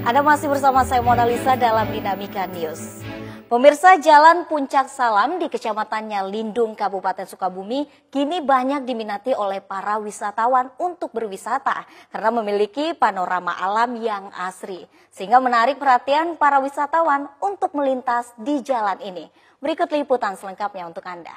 Anda masih bersama saya Mona Lisa dalam Dinamika News. Pemirsa, Jalan Puncak Salam di Kecamatan Nyalindung, Kabupaten Sukabumi kini banyak diminati oleh para wisatawan untuk berwisata karena memiliki panorama alam yang asri, sehingga menarik perhatian para wisatawan untuk melintas di jalan ini. Berikut liputan selengkapnya untuk Anda.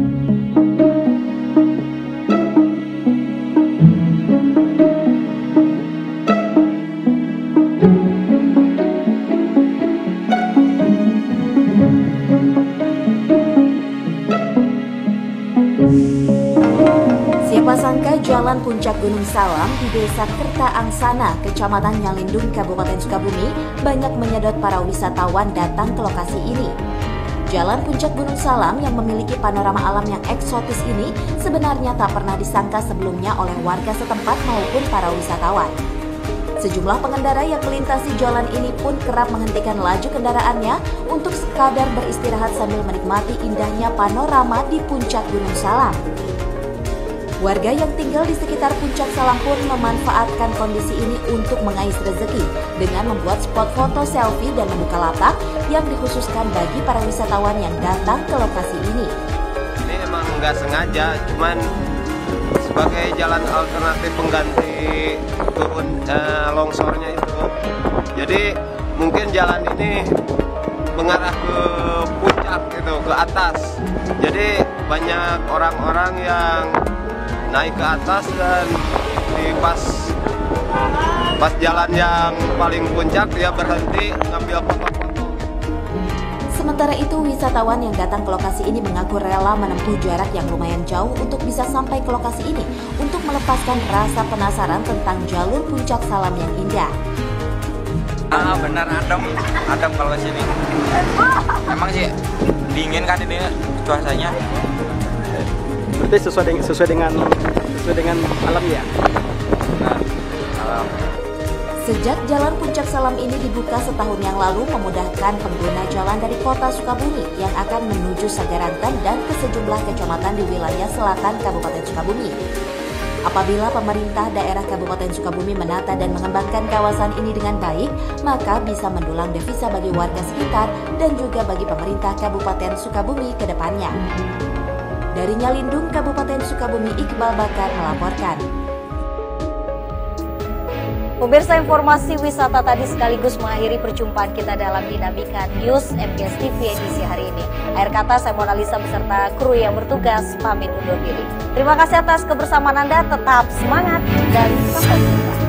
Siapa sangka Jalan Puncak Gunung Salam di Desa Kerta Angsana, Kecamatan Nyalindung, Kabupaten Sukabumi banyak menyedot para wisatawan datang ke lokasi ini. Jalan Puncak Gunung Salam yang memiliki panorama alam yang eksotis ini sebenarnya tak pernah disangka sebelumnya oleh warga setempat maupun para wisatawan. Sejumlah pengendara yang melintasi jalan ini pun kerap menghentikan laju kendaraannya untuk sekadar beristirahat sambil menikmati indahnya panorama di Puncak Gunung Salam. Warga yang tinggal di sekitar Puncak Salam pun memanfaatkan kondisi ini untuk mengais rezeki dengan membuat spot foto selfie dan membuka lapak yang dikhususkan bagi para wisatawan yang datang ke lokasi ini. Ini emang nggak sengaja, cuman sebagai jalan alternatif pengganti turun longsornya itu. Jadi mungkin jalan ini mengarah ke puncak gitu, ke atas. Jadi banyak orang-orang yang naik ke atas dan di pas jalan yang paling puncak dia berhenti ngambil foto-foto. Sementara itu, wisatawan yang datang ke lokasi ini mengaku rela menempuh jarak yang lumayan jauh untuk bisa sampai ke lokasi ini untuk melepaskan rasa penasaran tentang jalur Puncak Salam yang indah. Benar adem kalau ke sini. Emang sih dingin kan ini cuacanya. Berarti sesuai dengan alam ya. Benar, alam. Sejak Jalan Puncak Salam ini dibuka setahun yang lalu memudahkan pengguna jalan dari kota Sukabumi yang akan menuju Sagaranten dan ke sejumlah kecamatan di wilayah selatan Kabupaten Sukabumi. Apabila pemerintah daerah Kabupaten Sukabumi menata dan mengembangkan kawasan ini dengan baik, maka bisa mendulang devisa bagi warga sekitar dan juga bagi pemerintah Kabupaten Sukabumi ke depannya. Dari Nyalindung, Kabupaten Sukabumi, Iqbal Bakar melaporkan. Pemirsa, informasi wisata tadi sekaligus mengakhiri perjumpaan kita dalam Dinamika News MBS TV edisi hari ini. Akhir kata, saya Mona Lisa beserta kru yang bertugas pamit undur diri. Terima kasih atas kebersamaan Anda, tetap semangat dan sampai jumpa.